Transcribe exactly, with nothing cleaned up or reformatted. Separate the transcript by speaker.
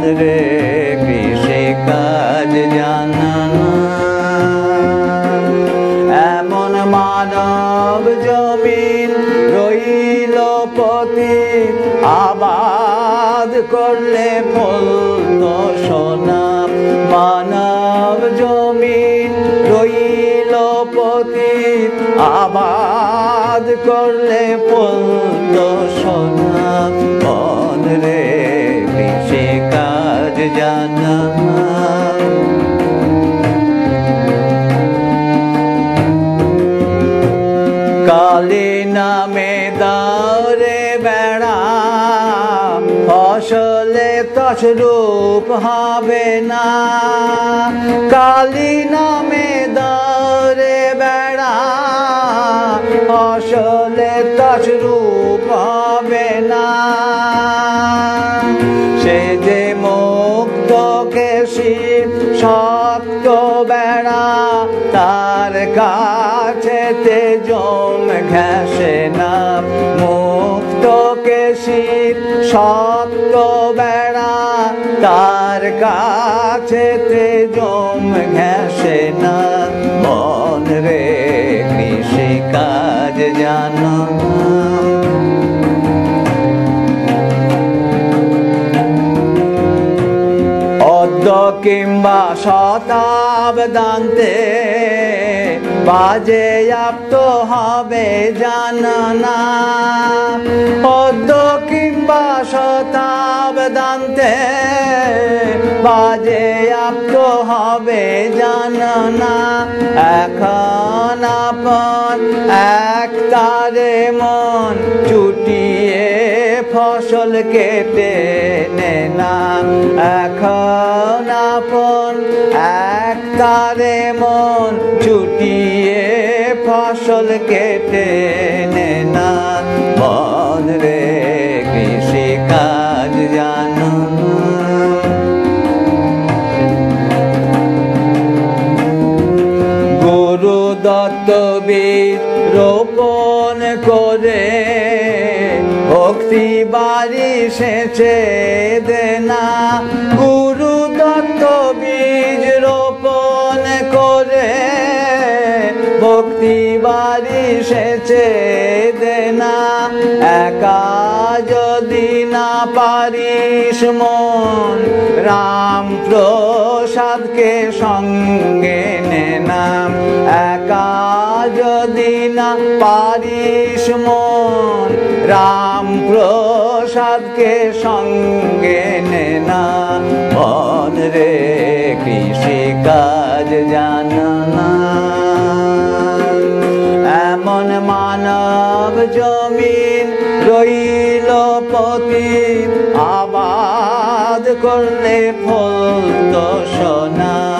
Speaker 1: রে কৃষি কাজ জানা এমন মানব জমিন রইল পতিত আবাদ করলে ফলতো সোনা মানব জমিন রইল পতিত আবাদ করলে ফলতো সোনা মন রে কৃষি কাজ জানা কালী নামে দাওরে বেড়া ফসলে তছরূপ হবে না কালী নামে দাওরে বেড়া ফসলে তছরূপ হবে না সে যে মুক্ত কেশি শক্ত বেড়া তার কাছেতে জম ঘেঁষে না মুক্ত কেশির শক্ত বেড়া তার কাছেতে জম ঘেঁষে না মন রে কৃষি কাজ জানো অদ্য কিংবা শতাব্দান্তে বাজেয়াপ্ত হবে জানা না অদ্য কিংবা শতাব্দান্তে বাজেয়াপ্ত হবে জানা না এখন আপন এক তারে মন চুটিয়ে ফসল কেটে নে না এখন আপন এক তারে মন চুটিয়ে ফসল কেটে নে না মন রে কৃষি কাজ জানো গুরু দত্ত বীজ রোপণ করে ভক্তি বাড়ি সেচে দে না গুরু দত্ত বীজ রোপণ করে ভক্তি বাড়ি সেচে দে না একা যদি না পারিস মন রামপ্রসাদকে সঙ্গে নে না একা যদি না পারিস মন রামপ্রসাদকে সঙ্গে নে না মন রে কৃষি কাজ জানা না এমন মানব জমিন রইল পতিত আবাদ করলে ফলতো সোনা